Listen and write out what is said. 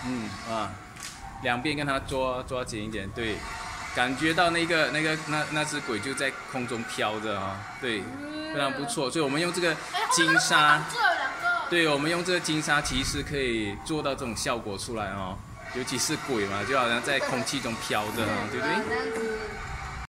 两边跟它抓紧一点，对，感觉到那只鬼就在空中飘着啊，对，非常不错。所以我们用这个金沙，对，我们用这个金沙其实可以做到这种效果出来哦，尤其是鬼嘛，就好像在空气中飘着啊，对不对？